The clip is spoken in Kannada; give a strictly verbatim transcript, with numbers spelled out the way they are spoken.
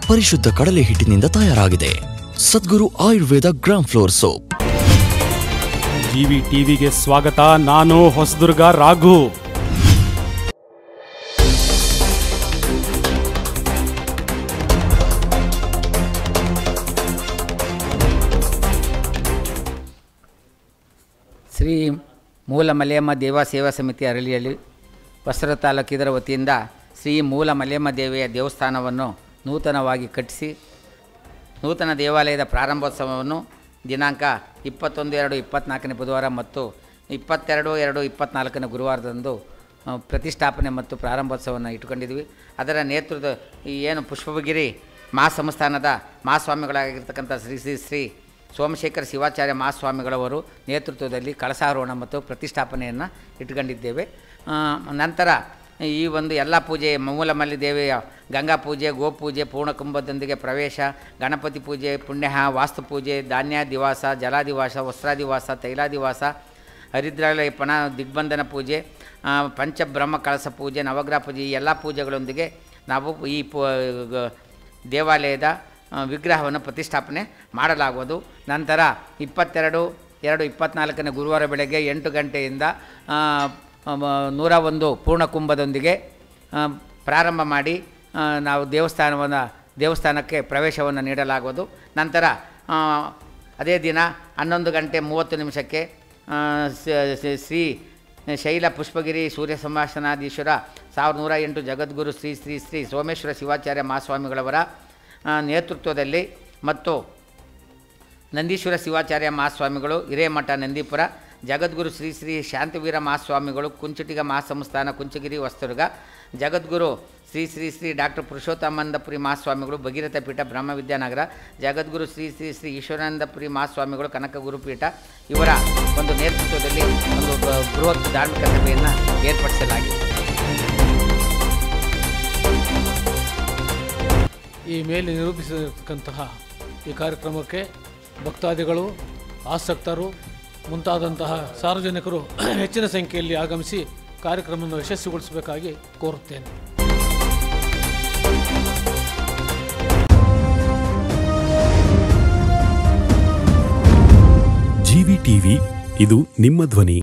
ಪರಿಶುದ್ಧ ಕಡಲೆ ಹಿಟ್ಟಿನಿಂದ ತಯಾರಾಗಿದೆ. Sadguru Ayurveda gram flour soap. GV ಟಿವಿಗೆ ಸ್ವಾಗತ. ನಾನು ಹೊಸದುರ್ಗ ರಾಘು. ಶ್ರೀ ಮೂಲ ಮಲೆಯಮ್ಮ ದೇವ ಸೇವಾ ಸಮಿತಿ ಅರಳಿಯಲ್ಲಿ ಹೊಸರ ತಾಲೂಕು ಇದರ ವತಿಯಿಂದ ಶ್ರೀ ಮೂಲ ಮಲೆಯಮ್ಮ ದೇವಿಯ ದೇವಸ್ಥಾನವನ್ನು ನೂತನವಾಗಿ ಕಟ್ಟಿಸಿ ನೂತನ ದೇವಾಲಯದ ಪ್ರಾರಂಭೋತ್ಸವವನ್ನು ದಿನಾಂಕ ಇಪ್ಪತ್ತೊಂದು ಎರಡು ಇಪ್ಪತ್ತ್ನಾಲ್ಕನೇ ಬುಧವಾರ ಮತ್ತು ಇಪ್ಪತ್ತೆರಡು ಎರಡು ಇಪ್ಪತ್ತ್ನಾಲ್ಕನೇ ಗುರುವಾರದಂದು ಪ್ರತಿಷ್ಠಾಪನೆ ಮತ್ತು ಪ್ರಾರಂಭೋತ್ಸವವನ್ನು ಇಟ್ಕೊಂಡಿದ್ವಿ. ಅದರ ನೇತೃತ್ವ ಈ ಏನು ಪುಷ್ಪಗಿರಿ ಮಹಾಸಂಸ್ಥಾನದ ಮಹಾಸ್ವಾಮಿಗಳಾಗಿರ್ತಕ್ಕಂಥ ಶ್ರೀ ಶ್ರೀ ಶ್ರೀ ಸೋಮಶೇಖರ ಶಿವಾಚಾರ್ಯ ಮಹಾಸ್ವಾಮಿಗಳವರು ನೇತೃತ್ವದಲ್ಲಿ ಕಳಸಾರೋಹಣ ಮತ್ತು ಪ್ರತಿಷ್ಠಾಪನೆಯನ್ನು ಇಟ್ಕೊಂಡಿದ್ದೇವೆ. ನಂತರ ಈ ಒಂದು ಎಲ್ಲ ಪೂಜೆ ಮೂಲಮಲ್ಲಿ ದೇವಿಯ ಗಂಗಾ ಪೂಜೆ, ಗೋಪೂಜೆ, ಪೂರ್ಣಕುಂಭದೊಂದಿಗೆ ಪ್ರವೇಶ, ಗಣಪತಿ ಪೂಜೆ, ಪುಣ್ಯಹ, ವಾಸ್ತು ಪೂಜೆ, ಧಾನ್ಯಾದಿವಾಸ, ಜಲಾದಿವಾಸ, ವಸ್ತ್ರಾದಿವಾಸ, ತೈಲಾದಿವಾಸ, ಹರಿದ್ರಾಲೇಪನ, ದಿಗ್ಬಂಧನ ಪೂಜೆ, ಪಂಚಬ್ರಹ್ಮ ಕಳಸ ಪೂಜೆ, ನವಗ್ರಹ ಪೂಜೆ, ಈ ಎಲ್ಲ ಪೂಜೆಗಳೊಂದಿಗೆ ನಾವು ಈ ಪೂ ದೇವಾಲಯದ ವಿಗ್ರಹವನ್ನು ಪ್ರತಿಷ್ಠಾಪನೆ ಮಾಡಲಾಗುವುದು. ನಂತರ ಇಪ್ಪತ್ತೆರಡು ಎರಡು ಇಪ್ಪತ್ತ್ನಾಲ್ಕನೇ ಗುರುವಾರ ಬೆಳಗ್ಗೆ ಎಂಟು ಗಂಟೆಯಿಂದ ನೂರ ಒಂದು ಪೂರ್ಣಕುಂಭದೊಂದಿಗೆ ಪ್ರಾರಂಭ ಮಾಡಿ ನಾವು ದೇವಸ್ಥಾನವನ್ನು ದೇವಸ್ಥಾನಕ್ಕೆ ಪ್ರವೇಶವನ್ನು ನೀಡಲಾಗುವುದು. ನಂತರ ಅದೇ ದಿನ ಹನ್ನೊಂದು ಗಂಟೆ ಮೂವತ್ತು ನಿಮಿಷಕ್ಕೆ ಶ್ರೀ ಶೈಲ ಪುಷ್ಪಗಿರಿ ಸೂರ್ಯ ಸಂಭಾಷಣಾಧೀಶ್ವರ ಸಾವಿರದ ನೂರ ಎಂಟು ಜಗದ್ಗುರು ಶ್ರೀ ಶ್ರೀ ಶ್ರೀ ಸೋಮೇಶ್ವರ ಶಿವಾಚಾರ್ಯ ಮಹಾಸ್ವಾಮಿಗಳವರ ನೇತೃತ್ವದಲ್ಲಿ ಮತ್ತು ನಂದೀಶ್ವರ ಶಿವಾಚಾರ್ಯ ಮಹಾಸ್ವಾಮಿಗಳು ಹಿರೇಮಠ ನಂದೀಪುರ, ಜಗದ್ಗುರು ಶ್ರೀ ಶ್ರೀ ಶಾಂತವೀರ ಮಹಾಸ್ವಾಮಿಗಳು ಕುಂಚಿಟಿಗ ಮಹಾಸಂಸ್ಥಾನ ಕುಂಚಗಿರಿ ಹೊಸದುರ್ಗ, ಜಗದ್ಗುರು ಶ್ರೀ ಶ್ರೀ ಶ್ರೀ ಡಾಕ್ಟರ್ ಪುರುಷೋತ್ತಮಾನಂದಪುರಿ ಮಹಾಸ್ವಾಮಿಗಳು ಭಗೀರಥ ಪೀಠ ಬ್ರಹ್ಮವಿದ್ಯಾನಗರ, ಜಗದ್ಗುರು ಶ್ರೀ ಶ್ರೀ ಶ್ರೀ ಈಶ್ವರಾನಂದಪುರಿ ಮಹಾಸ್ವಾಮಿಗಳು ಕನಕ ಗುರುಪೀಠ ಇವರ ಒಂದು ನೇತೃತ್ವದಲ್ಲಿ ಒಂದು ಬೃಹತ್ ಧಾರ್ಮಿಕ ಸಭೆಯನ್ನು ಏರ್ಪಡಿಸಲಾಗಿದೆ. ಈ ಮೇಲೆ ನಿರೂಪಿಸಿರತಕ್ಕಂತಹ ಈ ಕಾರ್ಯಕ್ರಮಕ್ಕೆ ಭಕ್ತಾದಿಗಳು, ಆಸಕ್ತರು ಮುಂತಾದಂತಹ ಸಾರ್ವಜನಿಕರು ಹೆಚ್ಚಿನ ಸಂಖ್ಯೆಯಲ್ಲಿ ಆಗಮಿಸಿ ಕಾರ್ಯಕ್ರಮವನ್ನು ಯಶಸ್ವಿಗೊಳಿಸಬೇಕಾಗಿ ಕೋರುತ್ತೇನೆ. ಜಿವಿ ಟಿವಿ, ಇದು ನಿಮ್ಮ ಧ್ವನಿ.